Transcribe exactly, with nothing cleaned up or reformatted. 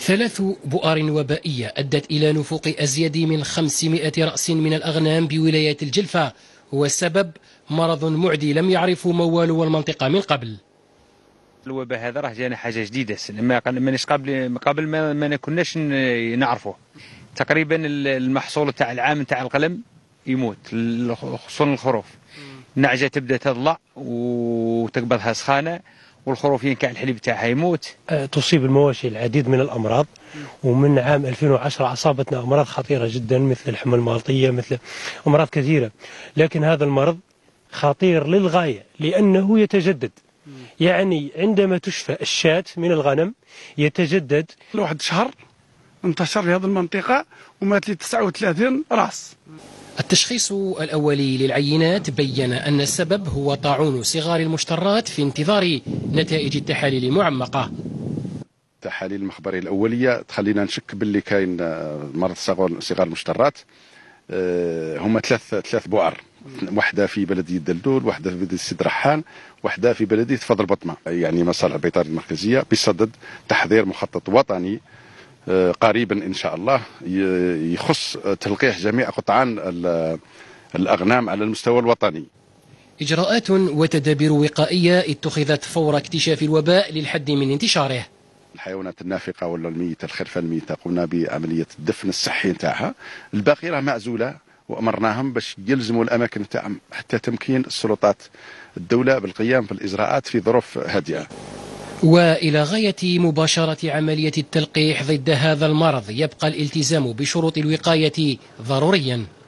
ثلاث بؤر وبائية أدت إلى نفوق أزيد من خمسمائة رأس من الأغنام بولاية الجلفة، هو السبب مرض معدي لم يعرفه موالو المنطقة من قبل. الوباء هذا راه جانا حاجة جديدة، ما مانيش قبل قبل ما, ما كناش نعرفه. تقريبا المحصول تاع العام تاع القلم يموت، خصوصا الخروف. النعجة تبدا تضلع وتقبضها سخانة، والخروف ينكع الحليب تاعها يموت. تصيب المواشي العديد من الأمراض، ومن عام ألفين وعشرة أصابتنا أمراض خطيرة جدا مثل الحمى المالطية، مثل أمراض كثيرة. لكن هذا المرض خطير للغاية لأنه يتجدد، يعني عندما تشفى الشاة من الغنم يتجدد. لواحد شهر انتشر في هذه المنطقة ومات لي تسعة وثلاثين رأس. التشخيص الأولي للعينات بين أن السبب هو طاعون صغار المشترات في انتظار نتائج التحاليل المعمقة. التحاليل المخبرية الأولية تخلينا نشك باللي كاين مرض صغار المشترات. هما ثلاث ثلاث بؤر، واحدة في بلدية دلدول، واحدة في بلدية سيد رحان، واحدة في بلدية فضل بطمة. يعني مصالح البيطري المركزية بصدد تحضير مخطط وطني قريبا إن شاء الله يخص تلقيح جميع قطعان الأغنام على المستوى الوطني. إجراءات وتدابير وقائية اتخذت فور اكتشاف الوباء للحد من انتشاره. الحيوانات النافقة ولا الميتة، الخرفة الميتة، قمنا بعملية الدفن الصحي نتاعها. الباقي راه معزولة وأمرناهم باش يلزموا الأماكن نتاعهم حتى تمكين السلطات الدولة بالقيام بالإجراءات في ظروف هادئة. وإلى غاية مباشرة عملية التلقيح ضد هذا المرض يبقى الالتزام بشروط الوقاية ضروريا.